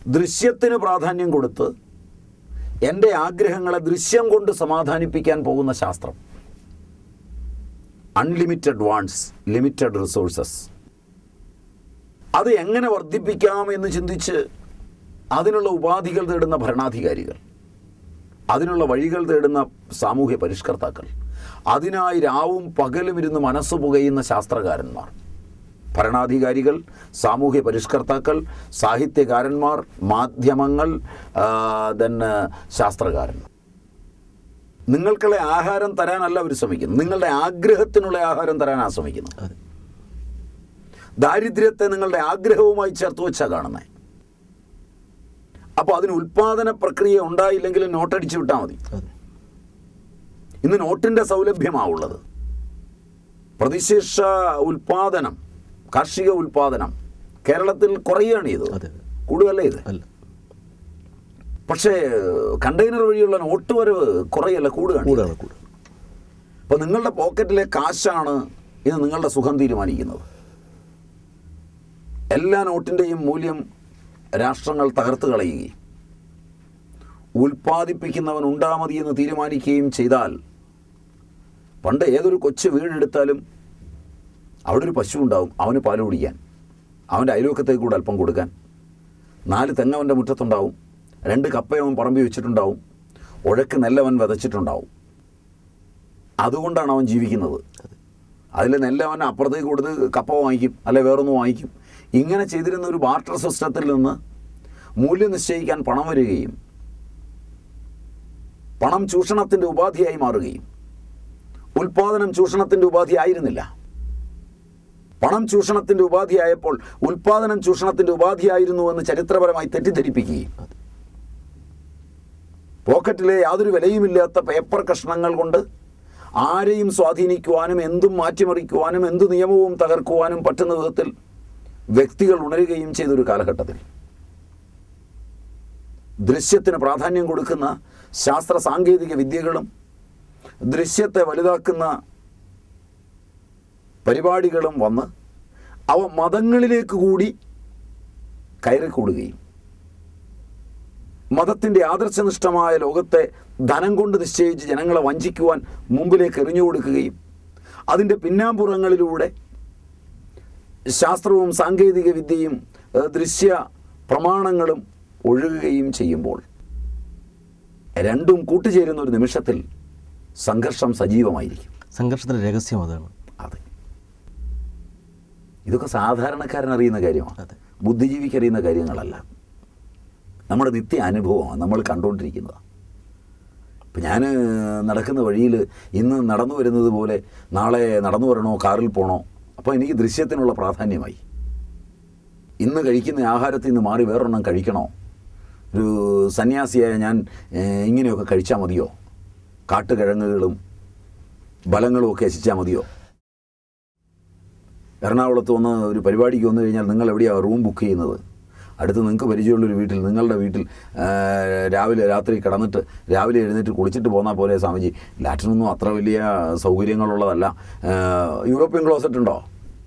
ദൃശ്യത്തിന് പ്രാധാന്യം കൊടുത്ത് എൻ്റെ ആഗ്രഹങ്ങളെ ദൃശ്യം കൊണ്ട് സമാധാനിപ്പിക്കാൻ പോകുന്ന ശാസ്ത്രം. Unlimited wants, limited resources. അത് എങ്ങനെ വർദ്ധിപ്പിക്കാം എന്ന് ചിന്തിച്ച് അതിനുള്ള ഉപാധികൾ തേടുന്ന ഭരണാധികാരികൾ, അതിനുള്ള വഴികൾ തേടുന്ന സാമൂഹ്യ പരിഷ്കർത്താക്കൾ, അതിനായി രാവും പകലും ഇരുന്ന് മനസ്സ് പുകയുന്ന ശാസ്ത്രകാരന്മാർ, ഭരണാധികാരികൾ, സാമൂഹ്യ പരിഷ്കർത്താക്കൾ, സാഹിത്യകാരന്മാർ, മാധ്യമങ്ങൾ, ശാസ്ത്രകാരന്മാർ. നിങ്ങൾക്കുള്ള ആഹാരം തരാനല്ല അവർ ശ്രമിക്കുന്നത്, നിങ്ങളുടെ ആഗ്രഹത്തിനുള്ള ആഹാരം തരാനാണ് ശ്രമിക്കുന്നത്. ദാരിദ്ര്യത്തെ നിങ്ങളുടെ ആഗ്രഹവുമായി ചേർത്ത് വെച്ചാൽ കാണുന്നത്. അപ്പോൾ അതിന് ഉൽപാദന പ്രക്രിയ ഉണ്ടായില്ലെങ്കിലും നോട്ടടിച്ചു വിട്ടാൽ മതി. ഇന്ന് നോട്ടിൻ്റെ സൗലഭ്യമാവുള്ളത്. പ്രതിശീർഷ ഉൽപാദനം, കാർഷിക ഉൽപാദനം കേരളത്തിൽ കുറയുകയാണ് ഇത്, കൂടുതലല്ല ഇത്. പക്ഷേ കണ്ടെയ്നർ വഴിയുള്ള നോട്ട് വരവ് കുറയല്ല, കൂടുകയാണ്. അപ്പോൾ നിങ്ങളുടെ പോക്കറ്റിലെ കാശാണ് ഇത് നിങ്ങളുടെ സുഖം തീരുമാനിക്കുന്നത്. എല്ലാ നോട്ടിൻ്റെയും മൂല്യം രാഷ്ട്രങ്ങൾ തകർത്ത് കളയുകയും ഉൽപ്പാദിപ്പിക്കുന്നവൻ ഉണ്ടാമതി എന്ന് തീരുമാനിക്കുകയും ചെയ്താൽ, പണ്ട് ഏതൊരു കൊച്ചു വീടെടുത്താലും അവിടെ ഒരു പശു ഉണ്ടാവും, അവന് പാല് കുടിക്കാൻ, അവൻ്റെ അയൽവക്കത്തേക്ക് കൂടെ അല്പം കൊടുക്കാൻ. 4 തെങ്ങവൻ്റെ മുറ്റത്തുണ്ടാവും, 2 കപ്പയവൻ പറമ്പി വെച്ചിട്ടുണ്ടാവും, ഉഴക്ക് നെല്ലവൻ വിതച്ചിട്ടുണ്ടാവും. അതുകൊണ്ടാണ് അവൻ ജീവിക്കുന്നത്. അതിൽ നെല്ലവൻ അപ്പുറത്തേക്ക് കൊടുത്ത് കപ്പ വാങ്ങിക്കും, അല്ലെ വേറൊന്ന് വാങ്ങിക്കും. ഇങ്ങനെ ചെയ്തിരുന്ന ഒരു ബാർട്ടർ സിസ്റ്റത്തിൽ നിന്ന് മൂല്യം നിശ്ചയിക്കാൻ പണം വരികയും പണം ചൂഷണത്തിൻ്റെ ഉപാധിയായി മാറുകയും, ഉൽപാദനം ചൂഷണത്തിൻ്റെ ഉപാധി ആയിരുന്നില്ല. പണം ചൂഷണത്തിൻ്റെ ഉപാധിയായപ്പോൾ ഉൽപാദനം ചൂഷണത്തിൻ്റെ ഉപാധിയായിരുന്നുവെന്ന് ചരിത്രപരമായി തെറ്റിദ്ധരിപ്പിക്കുകയും, പോക്കറ്റിലെ യാതൊരു വിലയുമില്ലാത്ത പേപ്പർ കഷ്ണങ്ങൾ കൊണ്ട് ആരെയും സ്വാധീനിക്കുവാനും എന്തും മാറ്റിമറിക്കുവാനും എന്തു നിയമവും തകർക്കുവാനും പറ്റുന്ന വിധത്തിൽ വ്യക്തികൾ ഉണരുകയും ചെയ്തൊരു കാലഘട്ടത്തിൽ ദൃശ്യത്തിന് പ്രാധാന്യം കൊടുക്കുന്ന ശാസ്ത്ര സാങ്കേതിക വിദ്യകളും ദൃശ്യത്തെ വലുതാക്കുന്ന പരിപാടികളും വന്ന് അവ മതങ്ങളിലേക്ക് കൂടി കയറിക്കൂടുകയും മതത്തിൻ്റെ ആദർശനിഷ്ഠമായ ലോകത്തെ ധനം കൊണ്ട് നിശ്ചയിച്ച് ജനങ്ങളെ വഞ്ചിക്കുവാൻ മുമ്പിലേക്ക് എറിഞ്ഞു കൊടുക്കുകയും അതിൻ്റെ പിന്നാമ്പുറങ്ങളിലൂടെ ശാസ്ത്രവും സാങ്കേതിക വിദ്യയും ദൃശ്യ പ്രമാണങ്ങളും ഒഴുകുകയും ചെയ്യുമ്പോൾ രണ്ടും കൂട്ടുചേരുന്ന ഒരു നിമിഷത്തിൽ സംഘർഷം സജീവമായിരിക്കും. സംഘർഷത്തിൻ്റെ രഹസ്യം അതാണ്. അതെ, ഇതൊക്കെ സാധാരണക്കാരനറിയുന്ന കാര്യമാണ്, ബുദ്ധിജീവിക്കറിയുന്ന കാര്യങ്ങളല്ല. നമ്മുടെ നിത്യ അനുഭവമാണ്, നമ്മൾ കണ്ടുകൊണ്ടിരിക്കുന്നത്. ഇപ്പം ഞാൻ നടക്കുന്ന വഴിയിൽ ഇന്ന് നടന്നു വരുന്നത് പോലെ നാളെ നടന്നു വരണോ, കാറിൽ പോകണോ, അപ്പോൾ എനിക്ക് ദൃശ്യത്തിനുള്ള പ്രാധാന്യമായി. ഇന്ന് കഴിക്കുന്ന ആഹാരത്തിൽ നിന്ന് മാറി വേറൊരെണ്ണം കഴിക്കണോ, ഒരു സന്യാസിയായ ഞാൻ ഇങ്ങനെയൊക്കെ കഴിച്ചാൽ മതിയോ, കാട്ടുകിഴങ്ങുകളും ബലങ്ങളും ഒക്കെ രസിച്ചാൽ മതിയോ? എറണാകുളത്ത് വന്ന് ഒരു പരിപാടിക്ക് വന്നു കഴിഞ്ഞാൽ നിങ്ങൾ എവിടെയാണ് റൂം ബുക്ക് ചെയ്യുന്നത്? അടുത്ത് നിങ്ങൾക്ക് പരിചയമുള്ളൊരു വീട്ടിൽ, നിങ്ങളുടെ വീട്ടിൽ രാത്രി കിടന്നിട്ട് രാവിലെ എഴുന്നേറ്റ് കുളിച്ചിട്ട് പോന്നാൽ പോലെ സ്വാമിജി, ലാറ്റിനൊന്നും അത്ര വലിയ സൗകര്യങ്ങളുള്ളതല്ല, യൂറോപ്യൻ ക്ലോസറ്റ് ഉണ്ടോ?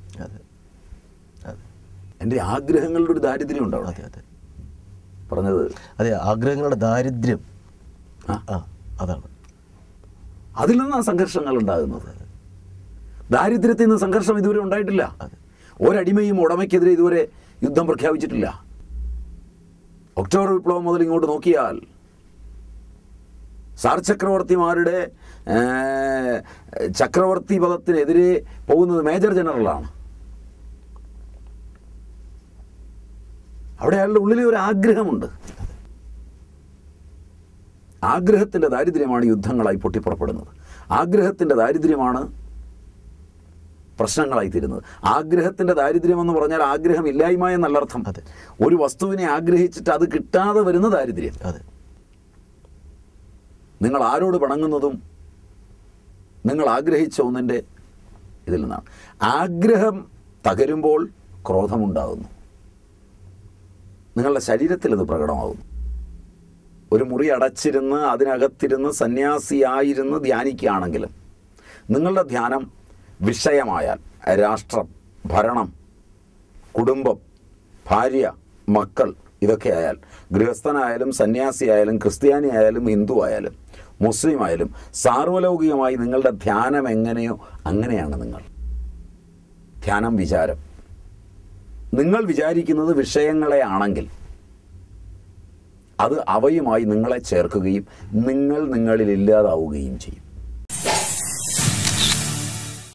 എൻ്റെ ആഗ്രഹങ്ങളുടെ ഒരു ദാരിദ്ര്യം ഉണ്ടോ പറഞ്ഞത്? അതെ, ആഗ്രഹങ്ങളുടെ ദാരിദ്ര്യം അതാണ്. അതിൽ നിന്നാണ് സംഘർഷങ്ങൾ ഉണ്ടാകുന്നത്. ദാരിദ്ര്യത്തിൽ നിന്ന് സംഘർഷം ഇതുവരെ ഉണ്ടായിട്ടില്ല. ഒരടിമയും ഉടമയ്ക്കെതിരെ ഇതുവരെ യുദ്ധം പ്രഖ്യാപിച്ചിട്ടില്ല. ഒക്ടോബർ വിപ്ലവം മുതൽ ഇങ്ങോട്ട് നോക്കിയാൽ സാർ ചക്രവർത്തിമാരുടെ ചക്രവർത്തി പദത്തിനെതിരെ പോകുന്നത് മേജർ ജനറലാണ്. അവിടെ അയാളുടെ ഉള്ളിലെ ഒരു ആഗ്രഹമുണ്ട്. ആഗ്രഹത്തിൻ്റെ ദാരിദ്ര്യമാണ് യുദ്ധങ്ങളായി പൊട്ടിപ്പുറപ്പെടുന്നത്. ആഗ്രഹത്തിൻ്റെ ദാരിദ്ര്യമാണ് പ്രശ്നങ്ങളായിത്തീരുന്നത്. ആഗ്രഹത്തിൻ്റെ ദാരിദ്ര്യമെന്ന് പറഞ്ഞാൽ ആഗ്രഹമില്ലായ്മ എന്നല്ല അർത്ഥം. ഒരു വസ്തുവിനെ ആഗ്രഹിച്ചിട്ട് അത് കിട്ടാതെ വരുന്ന ദാരിദ്ര്യം. നിങ്ങൾ ആരോട് പിണങ്ങുന്നതും നിങ്ങൾ ആഗ്രഹിച്ച ഒന്നിൻ്റെ ഇതിൽ നിന്നാണ്. ആഗ്രഹം തകരുമ്പോൾ ക്രോധമുണ്ടാകുന്നു. നിങ്ങളുടെ ശരീരത്തിൽ ഇത് പ്രകടമാകുന്നു. ഒരു മുറി അടച്ചിരുന്ന് അതിനകത്തിരുന്ന് സന്യാസിയായിരുന്ന് ധ്യാനിക്കുകയാണെങ്കിലും നിങ്ങളുടെ ധ്യാനം വിഷയമായാൽ രാഷ്ട്രം, ഭരണം, കുടുംബം, ഭാര്യ, മക്കൾ, ഇതൊക്കെ ആയാൽ ഗൃഹസ്ഥനായാലും സന്യാസിയായാലും ക്രിസ്ത്യാനി ആയാലും ഹിന്ദു ആയാലും മുസ്ലിം ആയാലും സാർവലൗകികമായി നിങ്ങളുടെ ധ്യാനം എങ്ങനെയോ അങ്ങനെയാണ് നിങ്ങൾ. ധ്യാനം വിചാരം. നിങ്ങൾ വിചാരിക്കുന്നത് വിഷയങ്ങളെ ആണെങ്കിൽ അത് അവയുമായി നിങ്ങളെ ചേർക്കുകയും നിങ്ങൾ നിങ്ങളിൽ ഇല്ലാതാവുകയും ചെയ്യും.